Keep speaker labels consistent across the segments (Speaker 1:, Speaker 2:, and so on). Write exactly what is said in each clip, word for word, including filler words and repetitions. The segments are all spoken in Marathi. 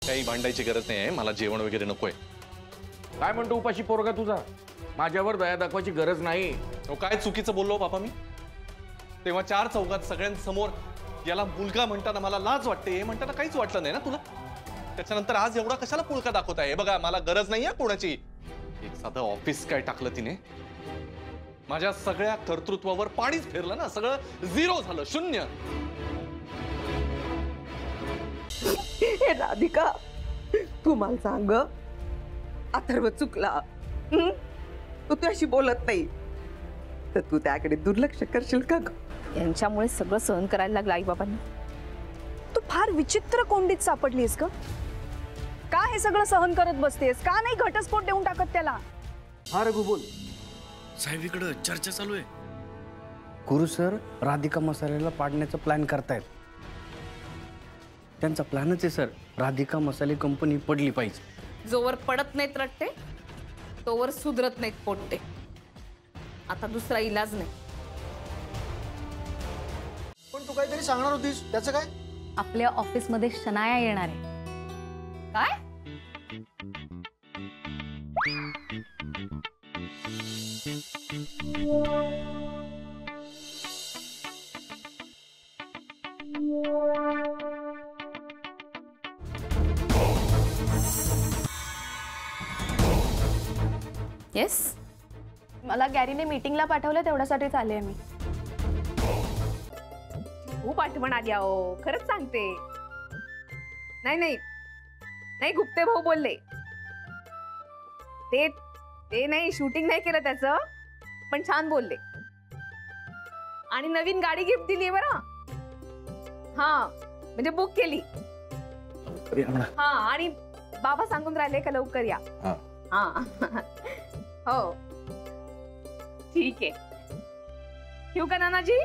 Speaker 1: काही भांडायची गरज नाही आहे, मला जेवण वगैरे नकोय.
Speaker 2: काय म्हणतो उपाशी पोरगा तुझा? माझ्यावर दया दाखवायची गरज नाही.
Speaker 1: तो काय चुकीचं बोललो बापा मी? तेव्हा चार चौकात सगळ्यांसमोर याला मुलगा म्हणताना मला लाज वाटते, हे म्हणताना काहीच वाटलं नाही ना तुला? त्याच्यानंतर आज एवढा कशाला पुळका दाखवताय? बघा मला गरज नाहीये कोणाची. एक साधं ऑफिस काय टाकलं तिने, माझ्या सगळ्या कर्तृत्वावर पाणीच फिरलं ना, सगळं झिरो झालं, शून्य.
Speaker 3: राधिका तू मला सांग, अथर्व चुकला, तू तुझ्याशी बोलत नाही तर तू त्याकडे दुर्लक्ष करशील का?
Speaker 4: यांच्यामुळे सगळं सहन करायला लागलं आई बाबांनी. तू फार विचित्र कोंडीत सापडलीस का? का हे सगळं सहन करत बसतेस? का नाही घटस्फोट देऊन टाकत त्याला?
Speaker 5: हा रघु बोल.
Speaker 6: साहेब इकडे चर्चा चालू आहे.
Speaker 5: गुरु सर राधिका मसाल्याला पाडण्याचा प्लॅन करतायत. त्यांचा प्लॅनच आहे सर, राधिका मसाले कंपनी पडली पाहिजे.
Speaker 4: जोवर पडत नाहीत रट्टे तोवर सुधरत नाहीत पोट्टे. आता दुसरा इलाज नाही.
Speaker 7: पण तू काहीतरी सांगणार होतीस, त्याचं काय?
Speaker 4: आपल्या ऑफिस मध्ये शनाया येणार आहे. काय? येस,
Speaker 8: मला गॅरीने मीटिंगला पाठवलं, तेवढ्यासाठीच आले मी.
Speaker 4: खूप आठवण आली अहो, खरंच सांगते. नाही नाही नाही गुप्ते भाऊ बोलले ते ते नाही, शूटिंग नाही केलं त्याचं, पण छान बोलले. आणि नवीन गाडी गिफ्ट दिली बरं. हा म्हणजे बुक केली. हा आणि बाबा सांगून राहिले का लवकर या. हा हो ठीक आहे. ठेवू का नानाजी?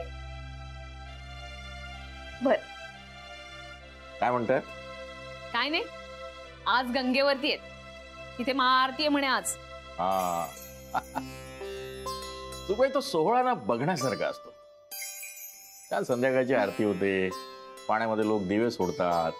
Speaker 4: बर.
Speaker 2: काय म्हणताय?
Speaker 4: काय नाही, आज गंगेवरती आहेत, तिथे महाआरती आहे म्हणे आज.
Speaker 2: हा तू तो सोहळा ना बघण्यासारखा असतो. काल संध्याकाळची आरती होते, पाण्यामध्ये लोक दिवे सोडतात.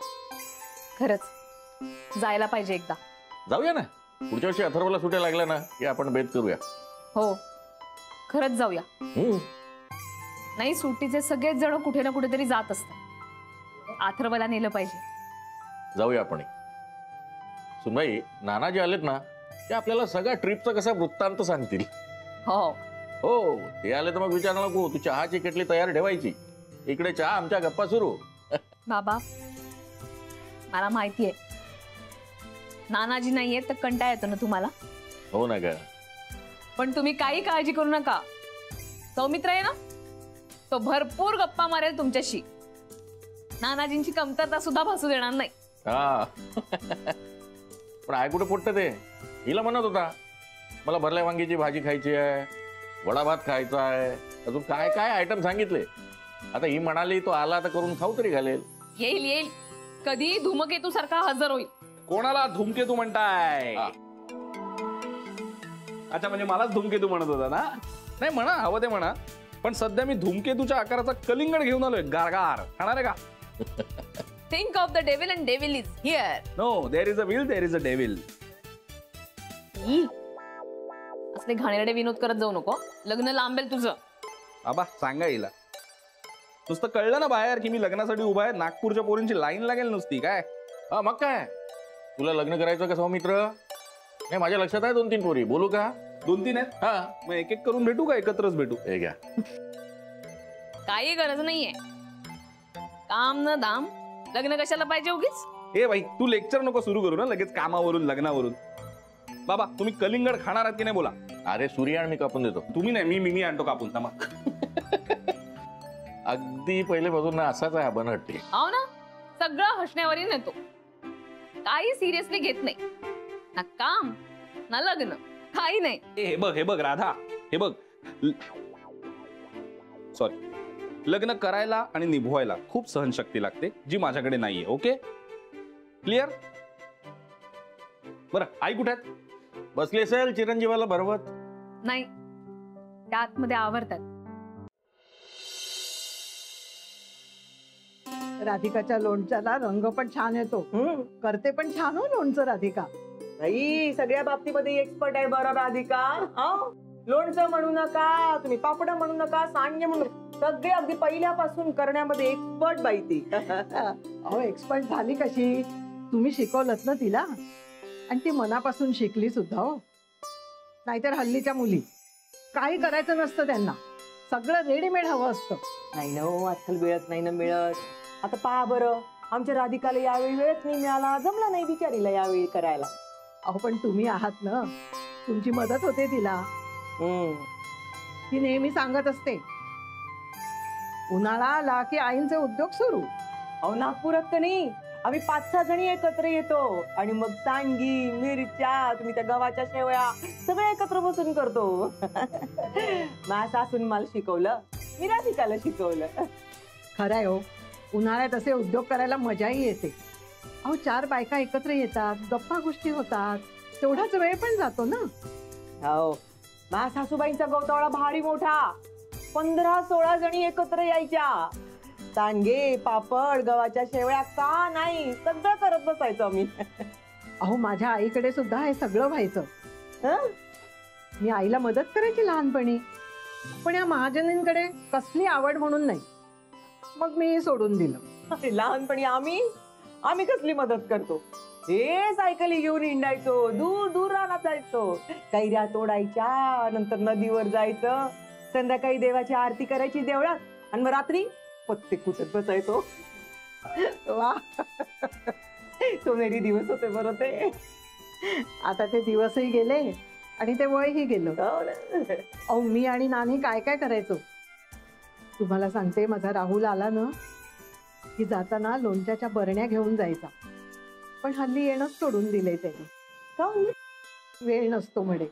Speaker 4: खरंच जायला पाहिजे एकदा.
Speaker 2: जाऊया ना, पुढच्या वर्षी अथर्वला सुट्या लागल्या ना की आपण बेत करूया.
Speaker 4: हो खरंच जाऊया.
Speaker 2: हम्म.
Speaker 4: नाही सुट्टीचे सगळेच जण कुठे ना कुठेतरी जात असतात, अथर्वला नेलं पाहिजे.
Speaker 2: जाऊया आपण. सुनबाई, नानाजी आलेत ना ते आपल्याला सगळ्या ट्रिपचा कसा वृत्तांत सांगतील.
Speaker 4: हो
Speaker 2: हो ते आले तर मग विचार नको, तू चहाची केटली तयार ठेवायची, इकडे चहा, आमच्या गप्पा सुरू.
Speaker 4: बाबा मला माहिती आहे नानाजी नाहीये तर कंटाळा येतो ना तुम्हाला.
Speaker 2: हो ना ग.
Speaker 4: पण तुम्ही काही काळजी करू नका, सौमित्र आहे ना तो भरपूर गप्पा मारेल तुमच्याशी. नानाजींची कमतरता सुद्धा भासू देणार नाही.
Speaker 2: हा पण आय कुठे पोटत ते. हिला म्हणत होता मला भरल्या वांगीची भाजी खायची आहे, वडा भात खायचा आहे, अजून काय काय आयटम सांगितले. आता ही म्हणाली तो आला तर करून खाऊ तरी घालेल.
Speaker 4: येईल येईल, कधी धूमकेतू सारखा हजर होईल.
Speaker 9: कोणाला धूमकेतू म्हणताय? अच्छा म्हणजे मलाच धूमकेतू म्हणत होता ना? नाही म्हणा, हवं ते म्हणा, पण सध्या मी धूमकेतूच्या आकाराचा कलिंगड घेऊन आलोय. गारगार खाणार आहे का?
Speaker 4: Think of the devil and devil is here.
Speaker 9: No, there is a will, there is a devil.
Speaker 4: असले घाणेरडे विनोद करत जाऊ नको, लग्न लांबेल तुझं.
Speaker 9: बाबा सांगा हिला, नुसतं कळलं ना बाहेर की मी लग्नासाठी उभा आहे, नागपूरच्या पोरींची लाईन लागेल नुसती काय.
Speaker 2: हा मग काय, तुला लग्न करायचं का सौमित्र? नाही माझ्या लक्षात आहे दोन तीन पोरी. बोलू का?
Speaker 9: दोन तीन आहेत? हा मग एक एक करून भेटू का एकत्रच भेटू? हे घ्या.
Speaker 4: काही गरज नाहीये, काम न दाम, लग्न कशाला पाहिजे उगीच.
Speaker 9: हे भाई तू लेक्चर नको सुरू करू ना लगेच कामावरून लग्नावरून. बाबा तुम्ही कलिंगड खाणार आहात की नाही बोला.
Speaker 2: अरे सूर्य मी कापून देतो.
Speaker 9: तुम्ही नाही, मी मी आणतो कापून. थांबा.
Speaker 2: अगदी पहिल्यापासून ना असाच आहे बनहट्टी.
Speaker 4: हो ना, सगळं हसण्यावरी नेतो, काही सिरियसली घेत नाही ना, काम ना लग्न, काही नाही.
Speaker 9: हे बघ हे बघ राधा, हे बघ, सॉरी, लग्न करायला आणि निभवायला खूप सहनशक्ती लागते जी माझ्याकडे नाहीये. Okay clear? बरं आई कुठे आहेत?
Speaker 2: बसली असेल चिरंजीवाला भरवत.
Speaker 4: नाही, त्या आतमध्ये आवरतात.
Speaker 10: राधिकाच्या लोणच्याला रंग पण छान येतो, करते पण छान हो लोणचं राधिका.
Speaker 3: बाई सगळ्या बाबतीमध्ये एक्सपर्ट आहे बरं राधिका. हं? लोणचं म्हणू नका तुम्ही, पापड म्हणू नका, सांडगे म्हणू नका, सगळे अगदी पहिल्यापासून करण्यामध्ये एक्सपर्ट बाई ती.
Speaker 10: अहो एक्सपर्ट झाली कशी, तुम्ही शिकवलत ना तिला, आणि ती मनापासून शिकली सुद्धा हो. नाहीतर हल्लीच्या मुली काही करायचं नसतं, त्यांना सगळं रेडीमेड हवं असतं.
Speaker 3: नाही ना हो, आजकाल वेळच नाही ना मिळत. आता पहा बरं, आमच्या राधिकाला यावेळी वेळच नाही मिळाला, जमला नाही बिचारीला यावेळी करायला.
Speaker 10: अहो पण तुम्ही आहात ना, तुमची मदत होते तिला. ती नेहमी सांगत असते, उन्हाळा आला की आईंचे उद्योग सुरू.
Speaker 3: अहो नागपुरात का नाही, आम्ही पाच सहा जणी एकत्र येतो आणि मग सांडगी, मिरच्या, तुम्ही त्या गव्हाच्या शेवया सगळं एकत्र बसून करतो. माझ्या सासून मला शिकवलं, मी राधिकाला शिकवलं.
Speaker 10: खरंय हो, उन्हाळ्यात असे उद्योग करायला मजाही येते. अहो चार बायका एकत्र येतात, गप्पा गोष्टी होतात, तेवढाच वेळ पण जातो ना.
Speaker 3: हो, माझ्या सासूबाईंचा गवतावळा भारी मोठा, पंधरा सोळा जणी एकत्र यायच्या. सांडगे, पापड, गव्हाच्या शेवया का नाही सगळं करत बसायचं आम्ही.
Speaker 10: अहो माझ्या आईकडे सुद्धा हे सगळं व्हायचं. मी आईला मदत करायची लहानपणी, पण या महाजनींकडे कसली आवड म्हणून नाही, मग मी सोडून दिलं.
Speaker 3: लहानपणी आम्ही आम्ही कसली मदत करतो, हे सायकली घेऊन हिंडायचो, दूर दूर रानात जायचो, कैऱ्या तोडायच्या, नंतर नदीवर जायचं, संध्याकाळी देवाची आरती करायची देवळात, आणि मग रात्री पत्ते कुटत बसायचो.
Speaker 10: वा,
Speaker 3: सोनेरी दिवस होते बरं ते.
Speaker 10: आता ते दिवसही गेले आणि ते वयही गेलं. अहो मी आणि नानी काय काय करायचो तुम्हाला सांगते. माझा राहुल आला ना की जाताना लोणच्याच्या बरण्या घेऊन जायचा, पण हल्ली येणंच सोडून दिले त्यांनी. वेळ नसतो म्हणे.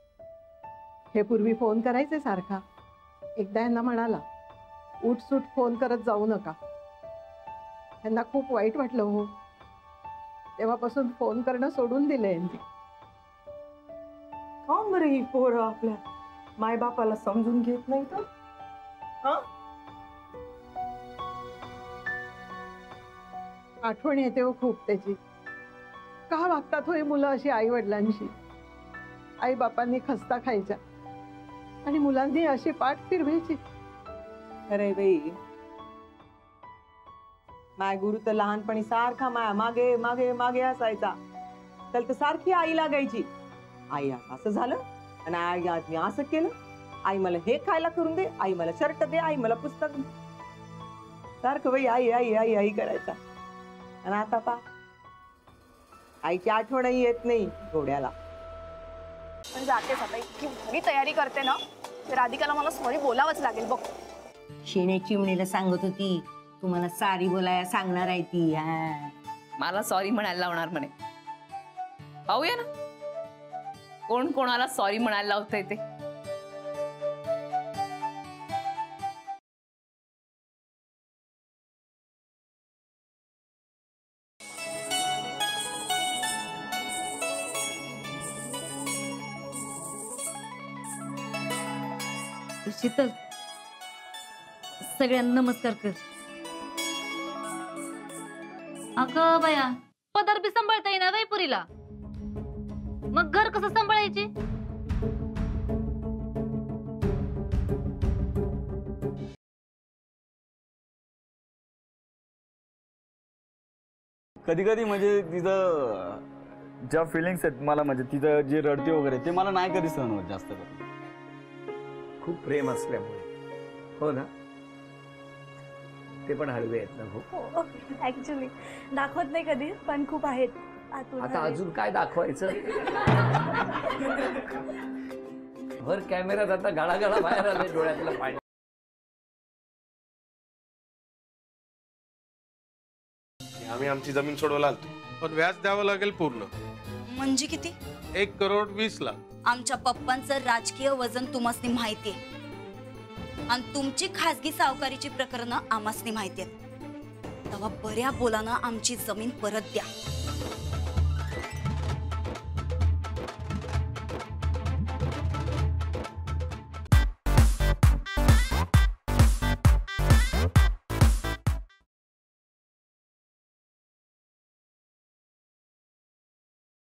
Speaker 10: हे पूर्वी फोन करायचे सारखा. एकदा यांना म्हणाला, उठसूट फोन करत जाऊ नका. त्यांना खूप वाईट वाटलं हो. तेव्हापासून फोन करणं सोडून दिलं यांनी.
Speaker 3: कोण बरं ही पोरं आपल्या मायबापाला समजून घेत नाही तर.
Speaker 10: आठवण येते हो खूप त्याची. का वागतात हो ही मुलं अशी आई वडिलांशी. आई बापांनी खस्ता खायच्या आणि मुलांनी अशी पाठ फिरवायची.
Speaker 3: अरे बाई, माय गुरु तर लहानपणी सारखा माया मागे मागे मागे असायचा. त्याला तर सारखी आई लागायची. आई असं झालं आणि आई आज मी असं केलं, आई मला हे खायला करून दे, आई मला शर्ट दे, आई मला पुस्तक दे. सारखं बाई आई आई आई आई करायचा. आणि आता पा आईची आठवणही येत नाही डोळ्याला.
Speaker 8: पण जातेच आता, इतकी भारी तयारी करते ना, राधिकाला मला सॉरी बोलावंच लागेल बघ.
Speaker 11: शेणे चिमणीला सांगत होती तुम्हाला सारी बोलाया सांगणार आहे ती. हा,
Speaker 4: मला सॉरी म्हणायला लावणार म्हणे. पाहूया ना कोण कोणाला सॉरी म्हणायला लावतंय ते.
Speaker 11: शीतल, सगळ्यांना नमस्कार कर.
Speaker 12: अगं बया, पदर बी सांभाळता येईना बाई पुरीला, मग घर कसं सांभाळायचे?
Speaker 13: कधी कधी म्हणजे तिचं ज्या फिलिंग्स आहेत मला, म्हणजे तिचं जे रडते वगैरे ते मला नाही कधी सहन होत जास्त करून.
Speaker 5: खूप प्रेम असल्यामुळे. हो ना, ते पण हळवे आहेत ना. हो
Speaker 14: ऍक्च्युली दाखवत नाही कधी, पण खूप आहेत.
Speaker 5: आता अजून काय दाखवायचं. भर कॅमेऱ्यात आता गाळागाळा बाहेर आले डोळ्यातलं पाणी.
Speaker 15: आम्ही आमची जमीन सोडवायला आलतो, पण व्याज द्यावं लागेल पूर्ण.
Speaker 16: म्हणजे किती?
Speaker 15: एक करोड वीस लाख.
Speaker 16: आमच्या पप्पांचं राजकीय वजन तुम्हासनी माहिती आहे, आणि तुमची खासगी सावकारीची प्रकरणं आम्हासनी माहिती आहेत. तेव्हा बऱ्या बोलानं आमची जमीन परत द्या.